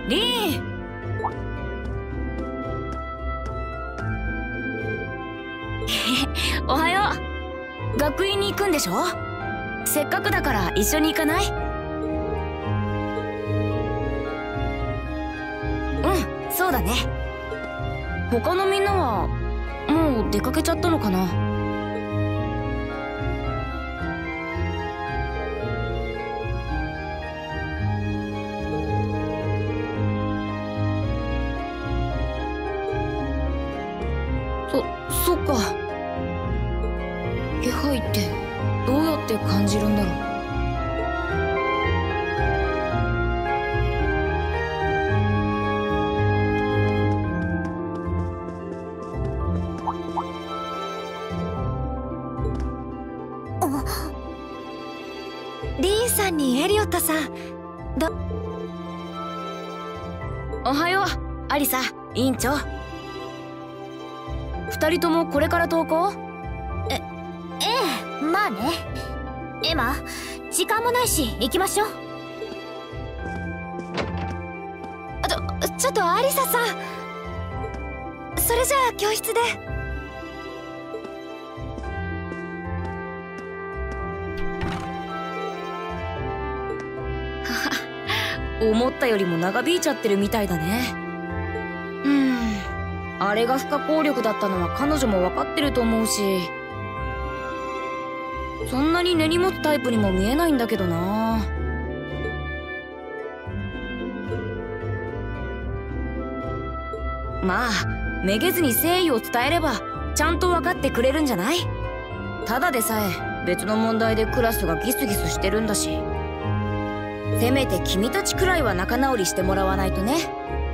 リン。おはよう。学院に行くんでしょ？せっかくだから一緒に行かない？うん、そうだね。他のみんなはもう出かけちゃったのかな？そっか。気配ってどうやって感じるんだろう。 リーンさんにエリオットさん、 おはよう、アリサ、委員長。二人ともこれから登校？ ええ、まあね。エマ、時間もないし行きましょう。ちょっとアリサさん、それじゃあ教室で。 思ったよりも長引いちゃってるみたいだね。あれが不可抗力だったのは彼女も分かってると思うし、そんなに根に持つタイプにも見えないんだけどな。まあめげずに誠意を伝えればちゃんと分かってくれるんじゃない？ただでさえ別の問題でクラスがギスギスしてるんだし、せめて君たちくらいは仲直りしてもらわないとね。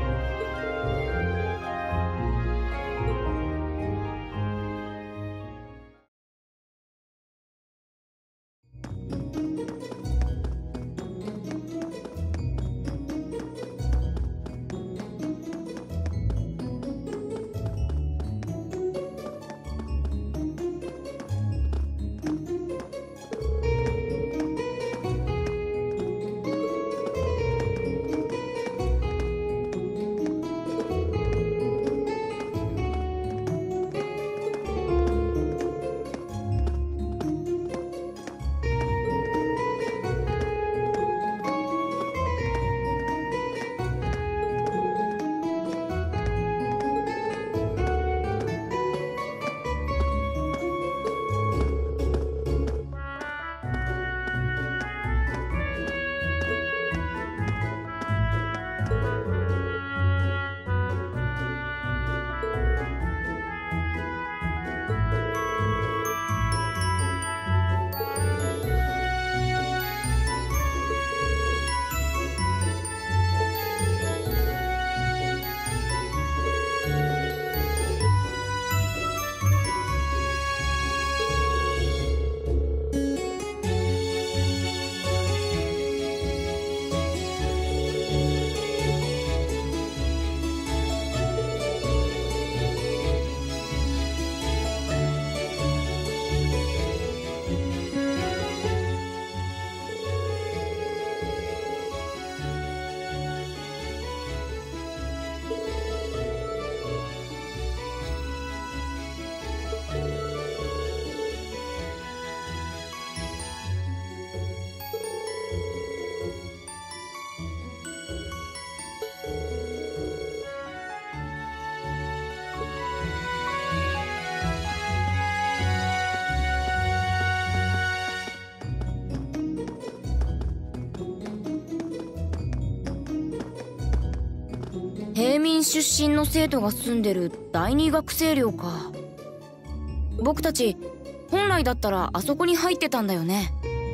平民出身の生徒が住んでる第二学生寮か。僕たち本来だったらあそこに入ってたんだよね。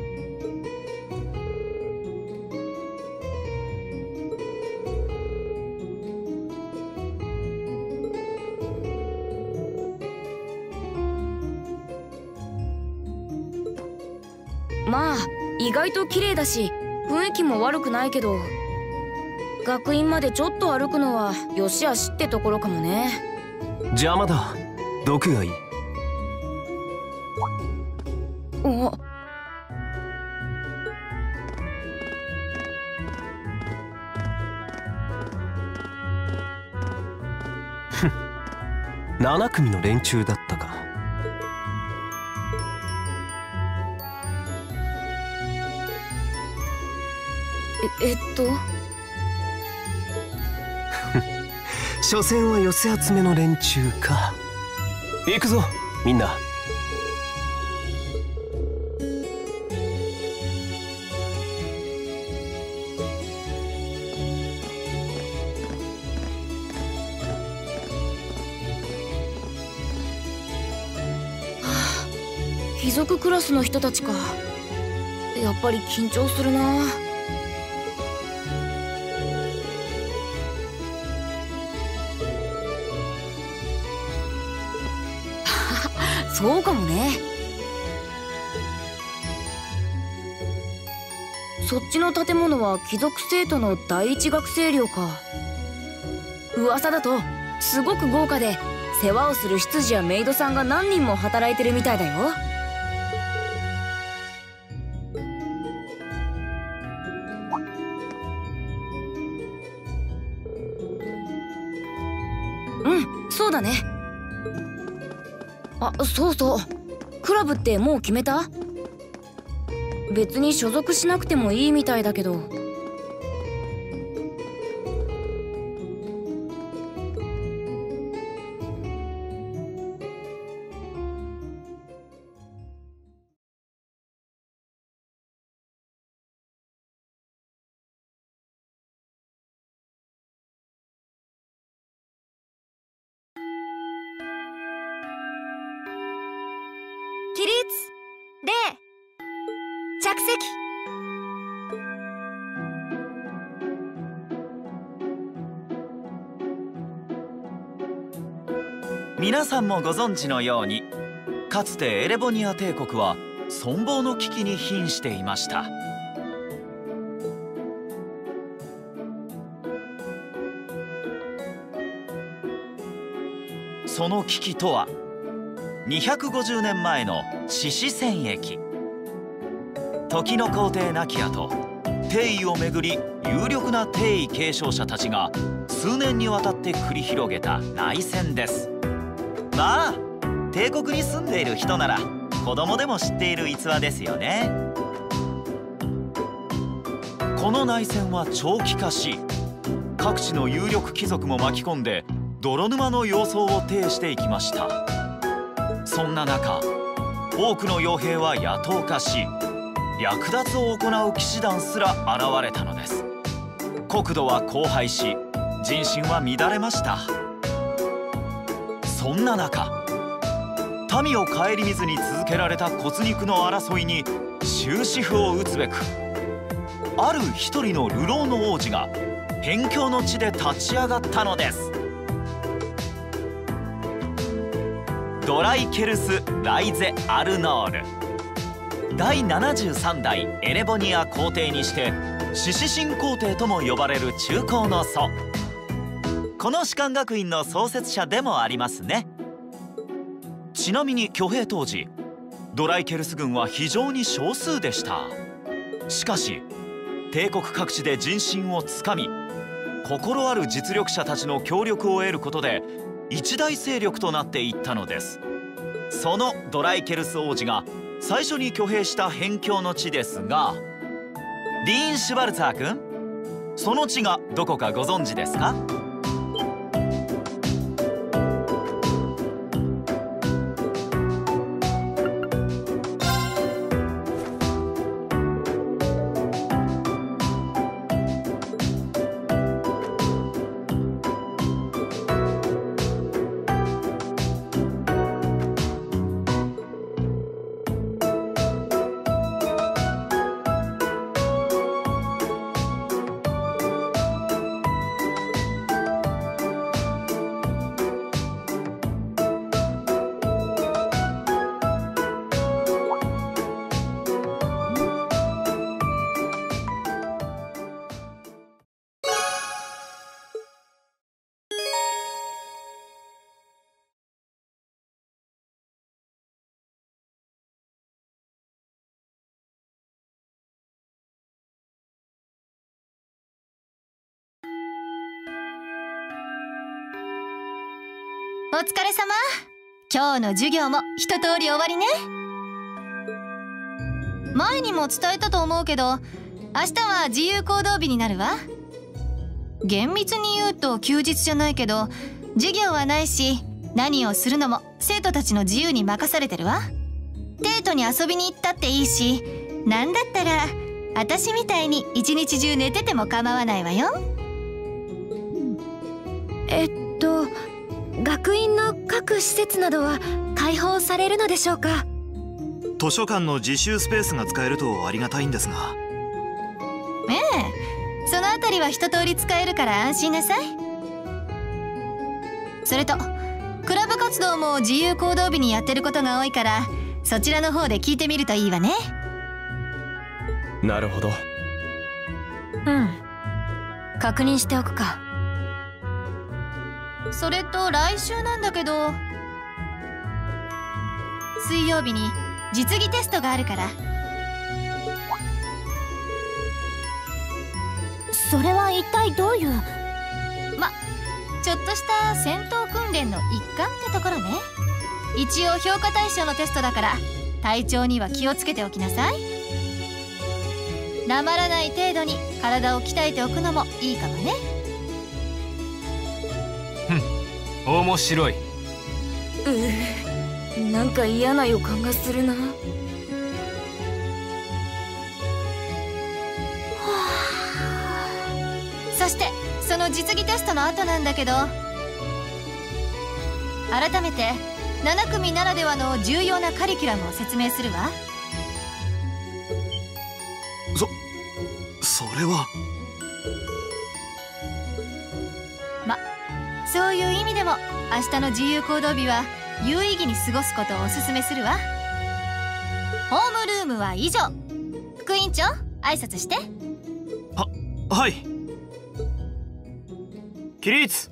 まあ意外と綺麗だし雰囲気も悪くないけど、学院までちょっと歩くのはよしあしってところかもね。 邪魔だ。毒がいい。 お、 7組の連中だったか。所詮は寄せ集めの連中か。行くぞみんな。 貴族クラスの人たちか。やっぱり緊張するな。そうかもね。そっちの建物は貴族生徒の第一学生寮か。噂だとすごく豪華で、世話をする執事やメイドさんが何人も働いてるみたいだよ。うん、そうだね。あ、そうそう。クラブってもう決めた？別に所属しなくてもいいみたいだけど。 起立、礼、着席。 皆さんもご存知のように、かつてエレボニア帝国は存亡の危機に瀕していました。その危機とは250年前の獅子戦役。時の皇帝亡き後、帝位をめぐり有力な帝位継承者たちが数年にわたって繰り広げた内戦です。まあ帝国に住んでいる人なら子供でも知っている逸話ですよね。この内戦は長期化し、各地の有力貴族も巻き込んで泥沼の様相を呈していきました。そんな中、多くの傭兵は野党化し、略奪を行う騎士団すら現れたのです。国土は荒廃し、人心は乱れました。そんな中、民を顧みずに続けられた骨肉の争いに終止符を打つべく、ある一人の流浪の王子が辺境の地で立ち上がったのです。ドライケルス・ライゼ・アルノール。第73代エレボニア皇帝にして獅子神皇帝とも呼ばれる中高の祖。この士官学院の創設者でもありますね。ちなみに挙兵当時、ドライケルス軍は非常に少数でした。しかし帝国各地で人心をつかみ、心ある実力者たちの協力を得ることで一大勢力となっていったのです。そのドライケルス王子が最初に挙兵した辺境の地ですが、ディーン・シュバルツァー君、その地がどこかご存知ですか？ お疲れ様。今日の授業も一通り終わりね。前にも伝えたと思うけど、明日は自由行動日になるわ。厳密に言うと休日じゃないけど、授業はないし、何をするのも生徒たちの自由に任されてるわ。デートに遊びに行ったっていいし、なんだったら私みたいに一日中寝てても構わないわよ。 学院の各施設などは開放されるのでしょうか？ 図書館の自習スペースが使えるとありがたいんですが。 ええ、そのあたりは一通り使えるから安心なさい。それとクラブ活動も自由行動日にやってることが多いから、そちらの方で聞いてみるといいわね。 なるほど。 確認しておくか。 それと来週なんだけど、水曜日に実技テストがあるから。 それは一体どういう？ ちょっとした戦闘訓練の一環ってところね。一応評価対象のテストだから、体調には気をつけておきなさい。なまらない程度に体を鍛えておくのもいいかもね。 面白い。 なんか嫌な予感がするな。 そしてその実技テストの後なんだけど、改めて7組ならではの重要なカリキュラムを説明するわ。 それは。 そういう意味でも明日の自由行動日は有意義に過ごすことをおすすめするわ。ホームルームは以上。副委員長、挨拶して。 はい。起立。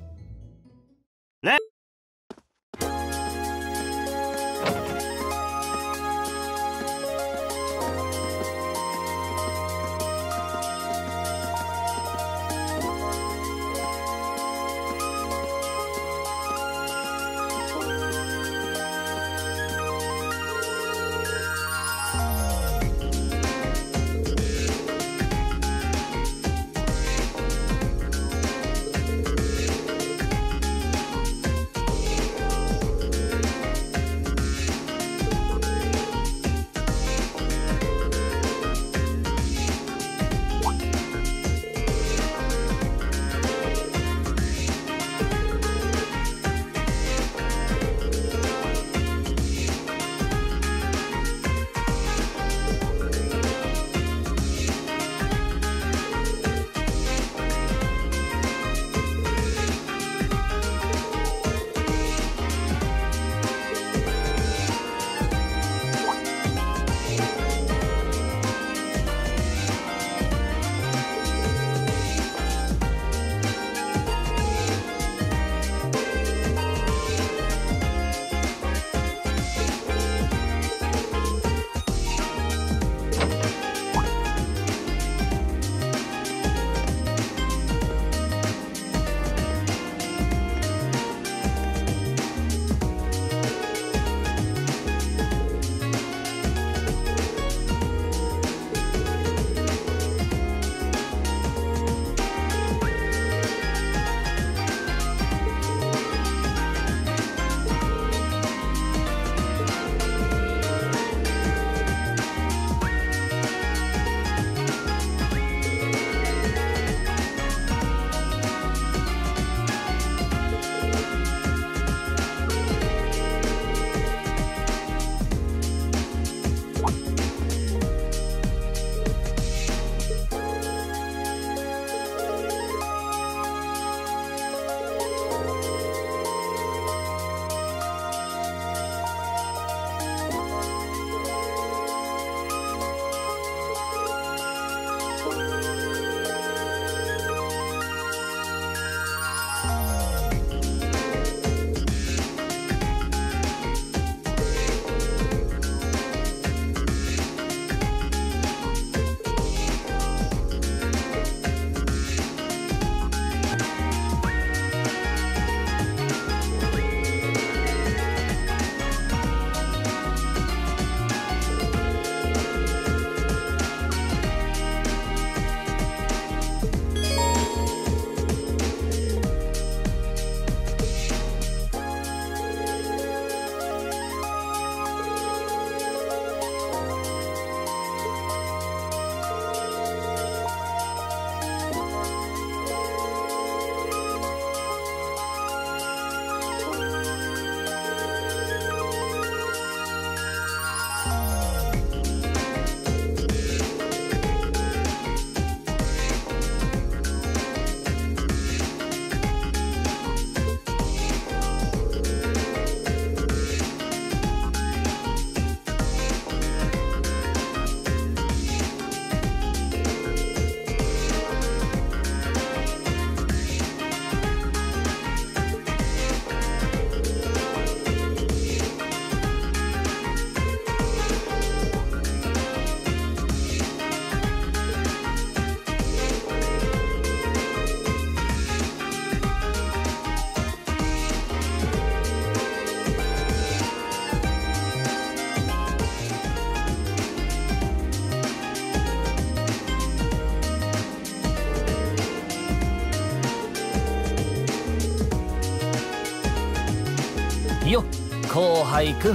いよ後輩くん。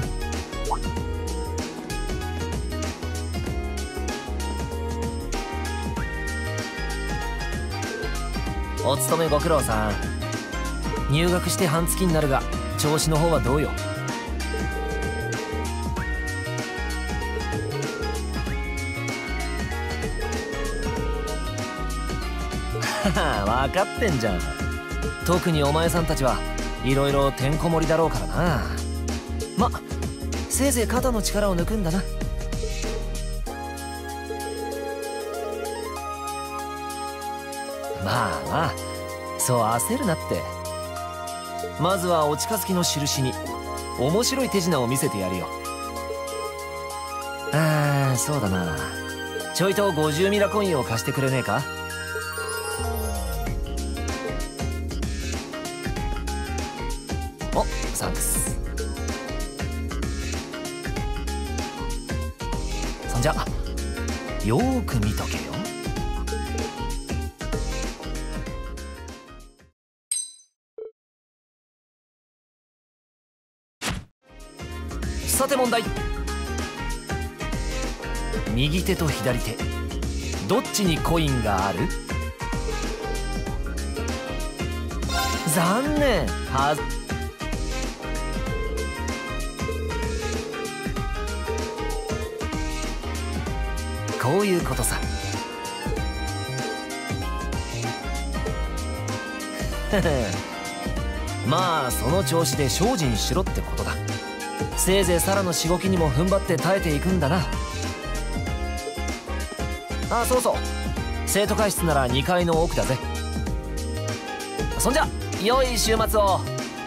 お勤めご苦労さん。入学して半月になるが調子の方はどうよ。分かってんじゃん。特にお前さんたちはいろいろてんこ盛りだろうからな。ま、せいぜい肩の力を抜くんだな。まあまあ、そう焦るなって。まずはお近づきの印に面白い手品を見せてやるよ。そうだな、ちょいと50ミラコインを貸してくれねえか。お、サンクス。そんじゃよーく見とけよ。さて問題。右手と左手どっちにコインがある？残念。こういうことさ。まあその調子で精進しろってことだ。せいぜいサラのしごきにも踏ん張って耐えていくんだな。あ、そうそう、生徒会室なら2階の奥だぜ。そんじゃ良い週末を。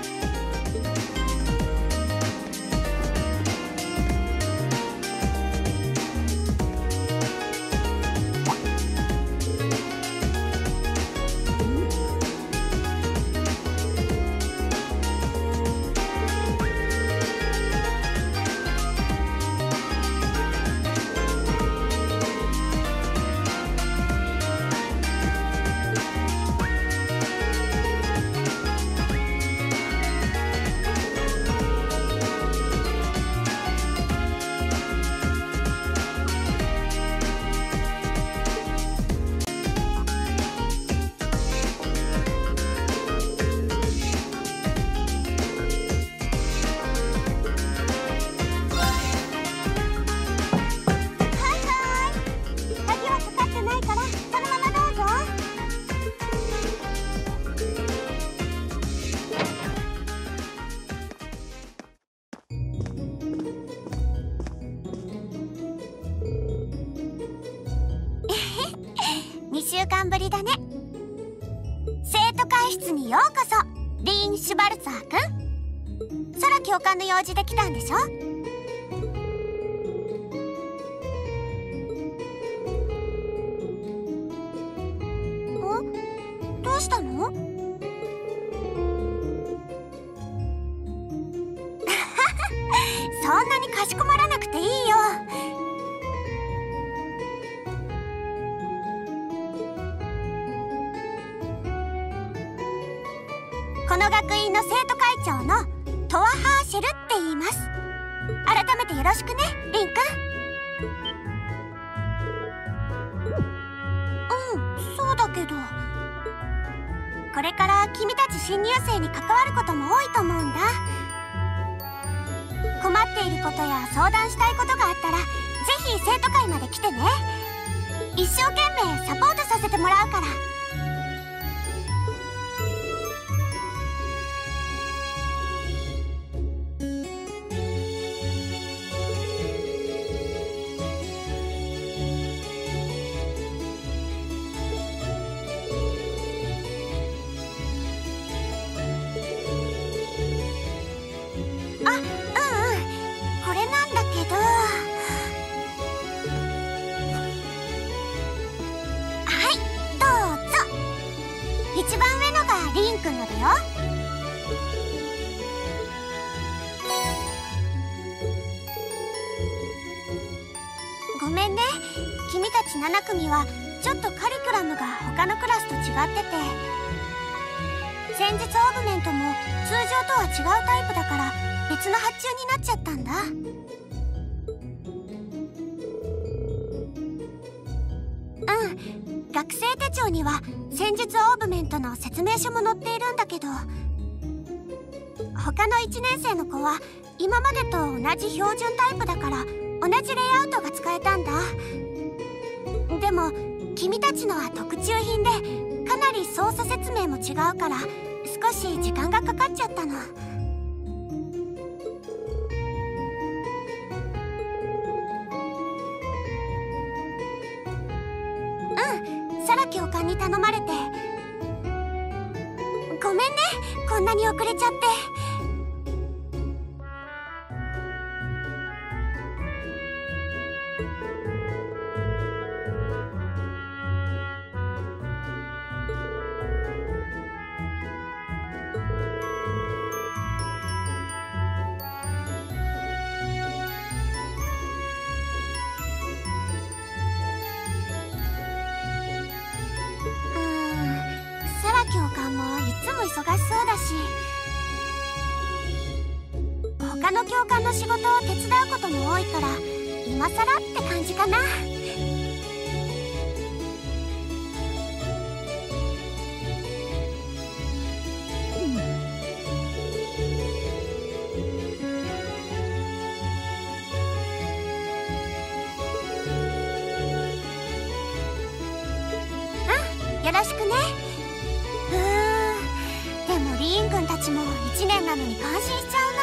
2週間ぶりだね。生徒会室にようこそ、リーン・シュバルツァーくん。空教官の用事で来たんでしょ？どうしたの？そんなにかしこまらなくていいよ。この学院の生徒会長のトワ・ハーシェルって言います。改めてよろしくね、リンくん。そうだけど、これから君たち新入生に関わることも多いと思うんだ。困っていることや相談したいことがあったら、ぜひ生徒会まで来てね。一生懸命サポートさせてもらうから。これなんだけど、はい、どうぞ。一番上のがリンくんのだよ。ごめんね、君たち7組はちょっとカリキュラムが他のクラスと違ってて、戦術オーグメントも通常とは違うタイプだから別の発注になっちゃったんだ。学生手帳には戦術オーブメントの説明書も載っているんだけど、他の1年生の子は今までと同じ標準タイプだから同じレイアウトが使えたんだ。でも君たちのは特注品でかなり操作説明も違うから少し時間がかかっちゃったの。サラ教官に頼まれて。ごめんね、こんなに遅れちゃって。サラ教官もいつも忙しそうだし、他の教官の仕事を手伝うことも多いから今さらって感じかな。よろしくね。でもリーン君たちも1年なのに感心しちゃう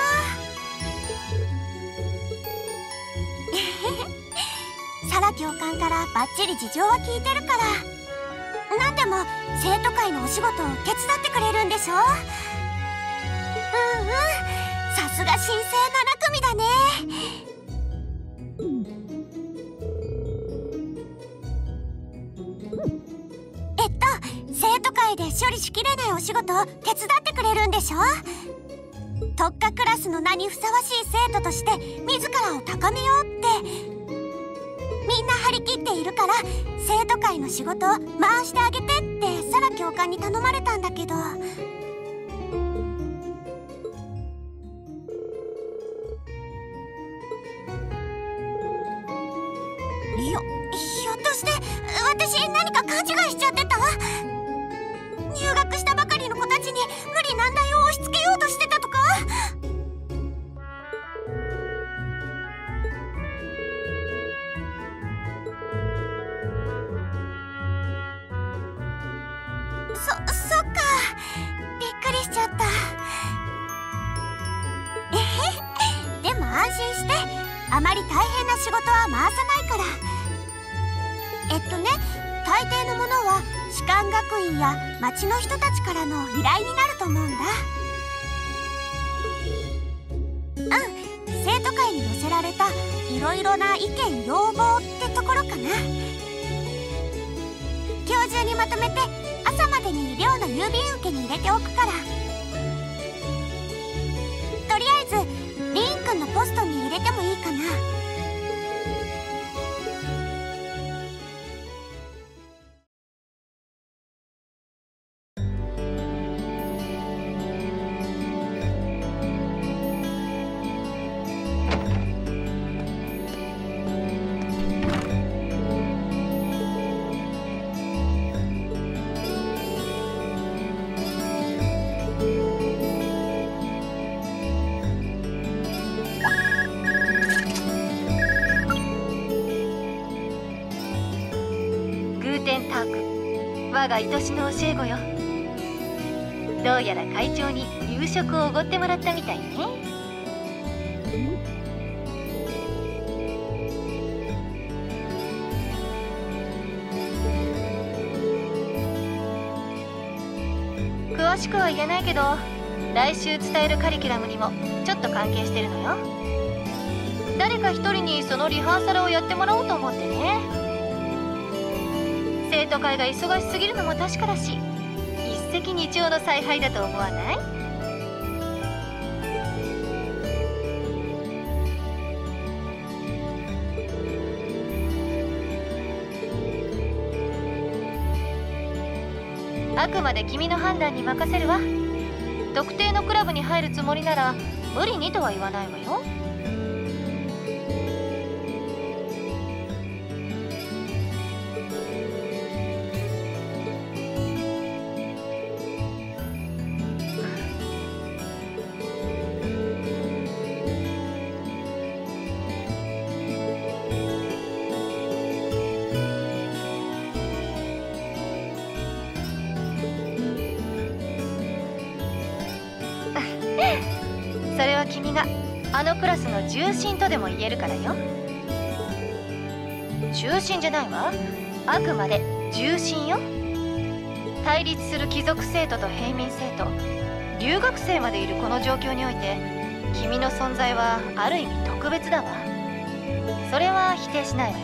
な。サラ教官からバッチリ事情は聞いてるから。なんでも生徒会のお仕事を手伝ってくれるんでしょ。さすが新生7組だね。生徒会で処理しきれないお仕事を手伝ってくれるんでしょ。特化クラスの名にふさわしい生徒として自らを高めようってみんな張り切っているから、生徒会の仕事を回してあげてってサラ教官に頼まれたんだけど。ひょっとして私何か勘違いしちゃってた？入学したばかりの子たちに無理難題を押し付けようとしてたとか？そっか、びっくりしちゃった。でも安心して、あまり大変な仕事は回さないから。大抵のものは士官学院や町の人たちからの依頼になると思うんだ。生徒会に寄せられたいろいろな意見要望ってところかな。今日中にまとめて朝までに寮の郵便受けに入れておくから。とりあえずリーン君のポストに入れてもいいかな。 我が愛しの教え子よ。どうやら会長に夕食をおごってもらったみたいね。詳しくは言えないけど、来週伝えるカリキュラムにもちょっと関係してるのよ。誰か一人にそのリハーサルをやってもらおうと思ってね。生徒会が忙しすぎるのも確かだし、一石二鳥の采配だと思わない？あくまで君の判断に任せるわ。特定のクラブに入るつもりなら無理にとは言わないわよ。それは君があのクラスの重心とでも言えるからよ。中心じゃないわ。あくまで重心よ。対立する貴族生徒と平民生徒、留学生までいるこの状況において、君の存在はある意味特別だわ。それは否定しないわよ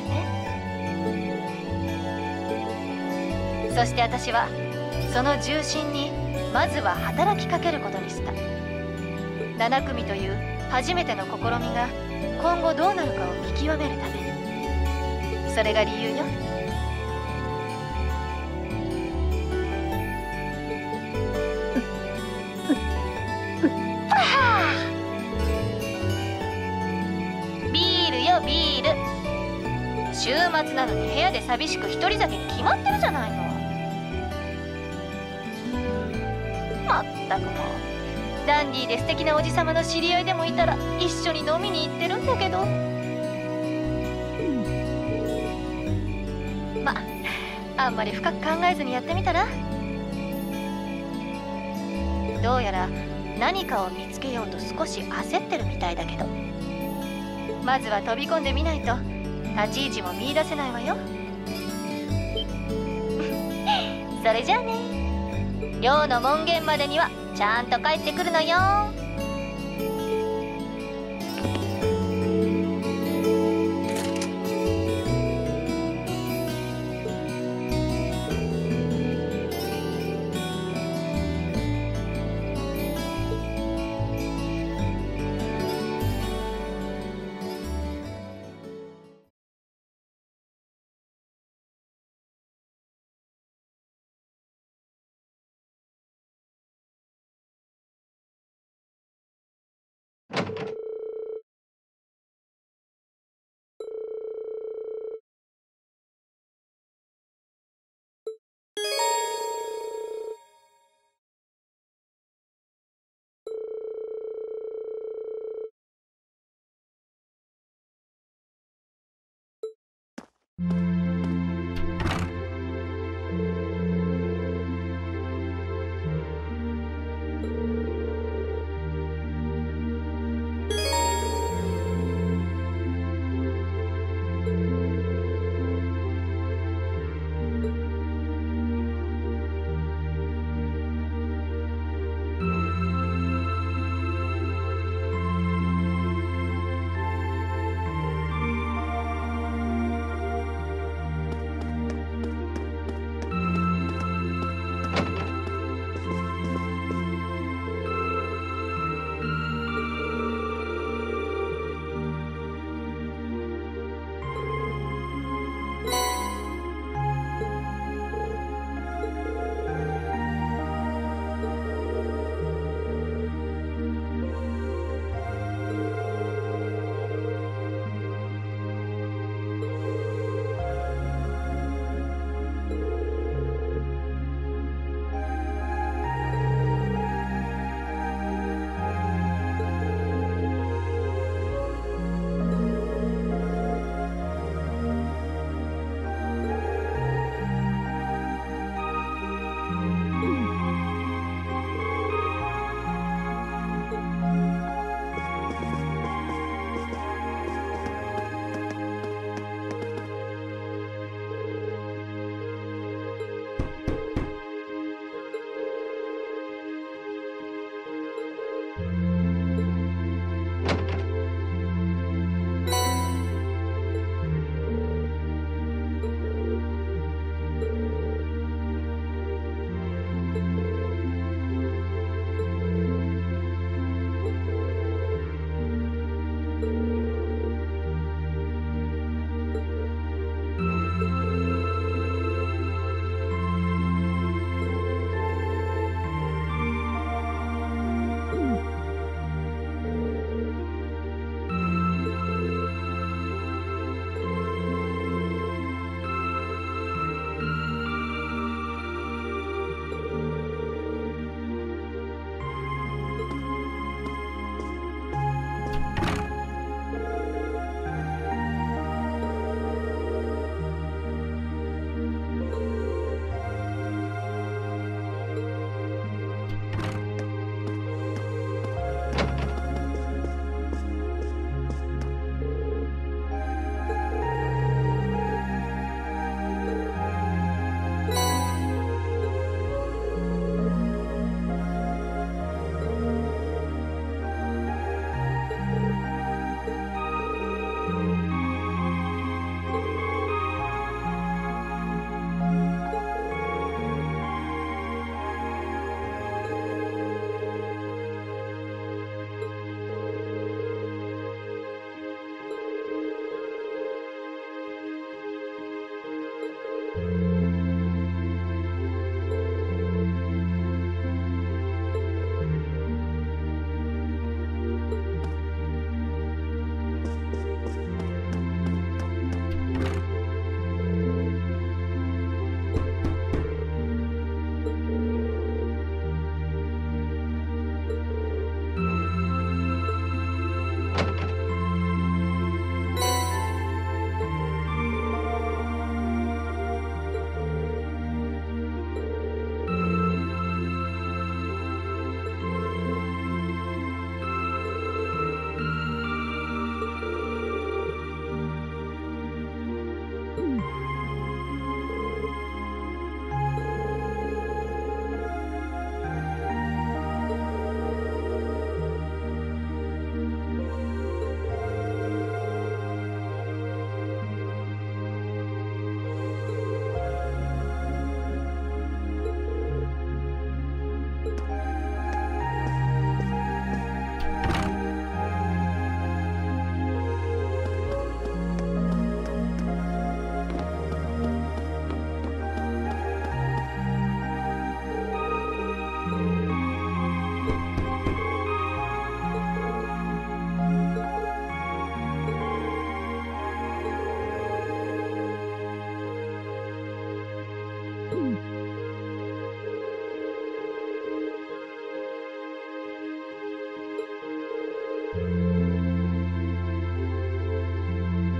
ね。そして私はその重心にまずは働きかけることにした。7組という初めての試みが今後どうなるかを見極めるため。それが理由よ。ビールよビール。週末なのに部屋で寂しく一人酒に決まってるじゃないの。まったくもう、ダンディーで素敵なおじさまの知り合いでもいたら一緒に飲みに行ってるんだけど。まあんまり深く考えずにやってみたら。どうやら何かを見つけようと少し焦ってるみたいだけど、まずは飛び込んでみないと立ち位置も見出せないわよ。それじゃあね。寮の門限までにはちゃんと帰ってくるのよ。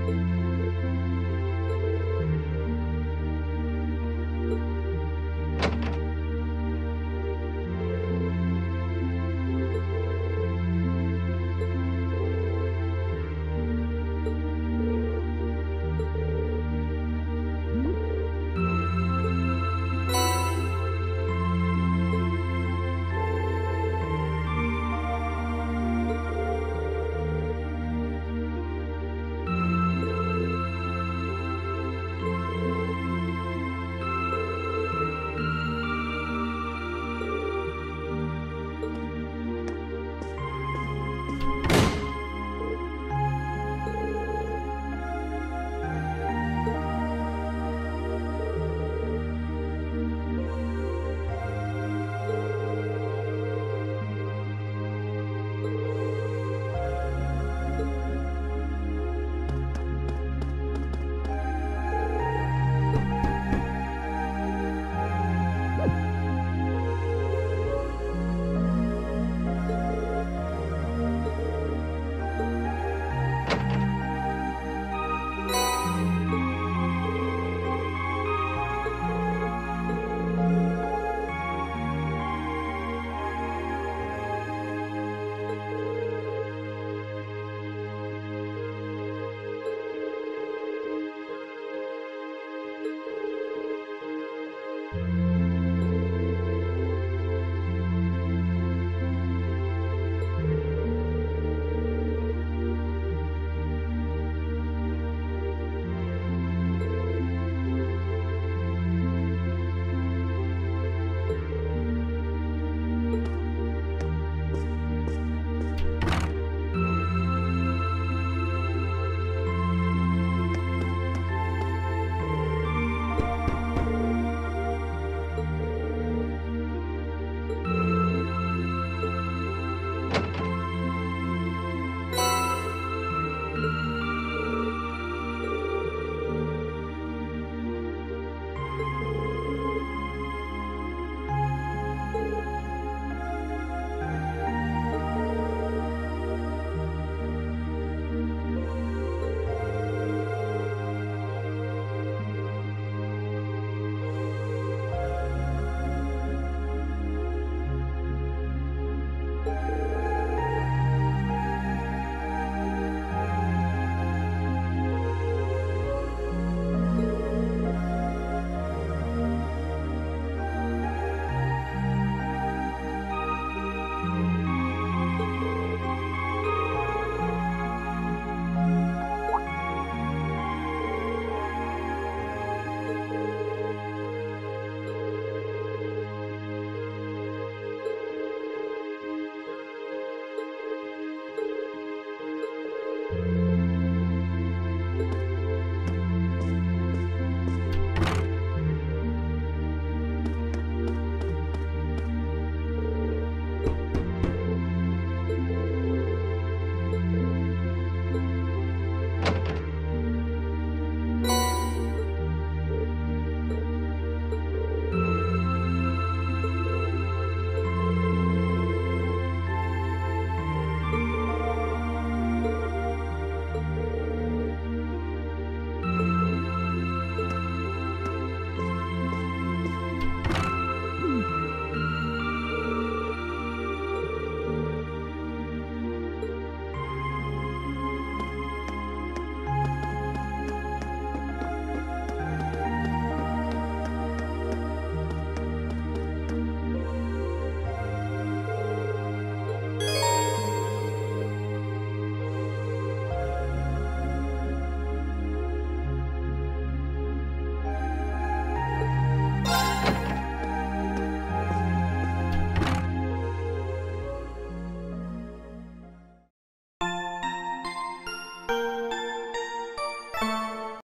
う。